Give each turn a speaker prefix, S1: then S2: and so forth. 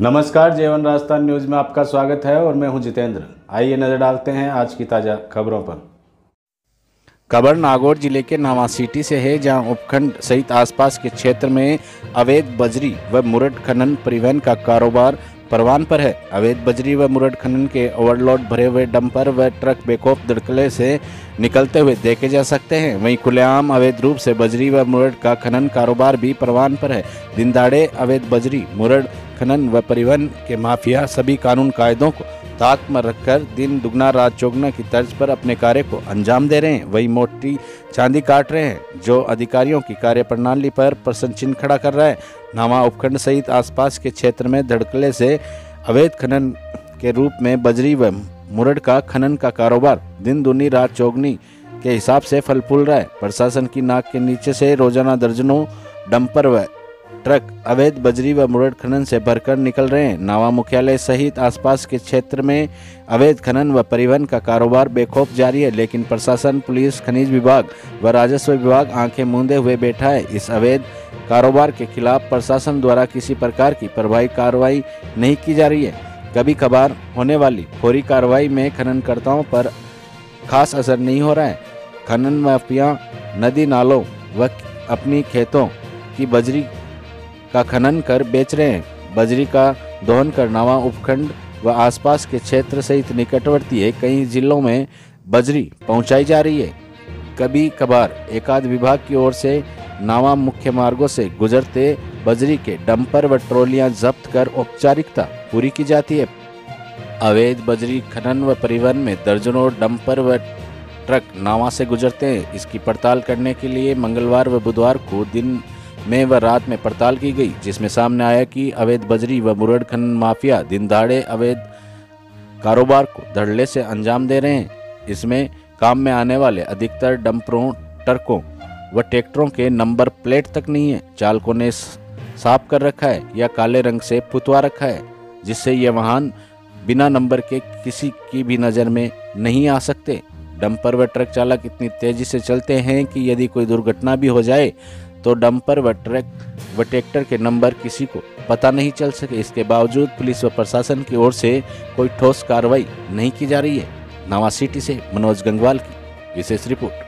S1: नमस्कार, जेवन राजस्थान न्यूज़ में आपका स्वागत है और मैं हूं जितेंद्र। आइए नज़र डालते हैं आज की ताज़ा खबरों पर। खबर नागौर जिले के नावा सिटी से है, जहां उपखंड सहित आसपास के क्षेत्र में अवैध बजरी व मुरड खनन परिवहन का कारोबार परवान पर है। अवैध बजरी व मुरड खनन के ओवरलोड भरे हुए डंपर व ट्रक बेखौफ धड़कले से निकलते हुए देखे जा सकते हैं। वहीं खुलेआम अवैध रूप से बजरी व मुरड का खनन कारोबार भी परवान पर है। दिन दहाड़े अवैध बजरी मुरड खनन व परिवहन के माफिया सभी कानून कायदों को ताक में रखकर दिन दुगना रात चौगुना की तर्ज पर अपने कार्य को अंजाम दे रहे हैं। वही मोटी चांदी काट रहे हैं, जो अधिकारियों की कार्यप्रणाली पर प्रश्न चिन्ह खड़ा कर रहा है। नावा उपखंड सहित आसपास के क्षेत्र में धड़कले से अवैध खनन के रूप में बजरी व मुरड का खनन का कारोबार दिन दुनी रात चौगनी के हिसाब से फल फूल रहा है। प्रशासन की नाक के नीचे से रोजाना दर्जनों डंपर व ट्रक अवैध बजरी व मुरड खनन से भरकर निकल रहे हैं। नावा मुख्यालय सहित आसपास के क्षेत्र में अवैध खनन व परिवहन का कारोबार बेखौफ जारी है, लेकिन प्रशासन, पुलिस, खनिज विभाग व राजस्व विभाग आंखें मूंदे हुए बैठा है। इस अवैध कारोबार के खिलाफ प्रशासन द्वारा किसी प्रकार की प्रभावी कार्रवाई नहीं की जा रही है। कभी कभार होने वाली फौरी कार्रवाई में खननकर्ताओं पर खास असर नहीं हो रहा है। खनन माफिया नदी नालों व अपनी खेतों की बजरी का खनन कर बेच रहे हैं। बजरी का दोहन कर नावा उपखंड व आसपास के क्षेत्र सहित निकटवर्ती है कई जिलों में बजरी पहुंचाई जा रही है। कभी कभार एकाध विभाग की ओर से नावा मुख्य मार्गों से गुजरते बजरी के डंपर व ट्रॉलियां जब्त कर औपचारिकता पूरी की जाती है। अवैध बजरी खनन व परिवहन में दर्जनों डंपर व ट्रक नावा से गुजरते हैं। इसकी पड़ताल करने के लिए मंगलवार व बुधवार को दिन में व रात में पड़ताल की गई, जिसमें सामने आया कि अवैध बजरी व मुरड खनन माफिया दिन दहाड़े अवैध कारोबार को धड़ल्ले से अंजाम दे रहे हैं। इसमें काम में आने वाले अधिकतर डंपरों, ट्रकों व ट्रैक्टरों के नंबर प्लेट तक नहीं है। चालकों ने साफ कर रखा है या काले रंग से पुतवा रखा है, जिससे ये वाहन बिना नंबर के किसी की भी नज़र में नहीं आ सकते। डंपर व ट्रक चालक इतनी तेजी से चलते हैं कि यदि कोई दुर्घटना भी हो जाए तो डंपर व ट्रक व ट्रैक्टर के नंबर किसी को पता नहीं चल सके। इसके बावजूद पुलिस व प्रशासन की ओर से कोई ठोस कार्रवाई नहीं की जा रही है। नावा सिटी से मनोज गंगवाल की विशेष रिपोर्ट।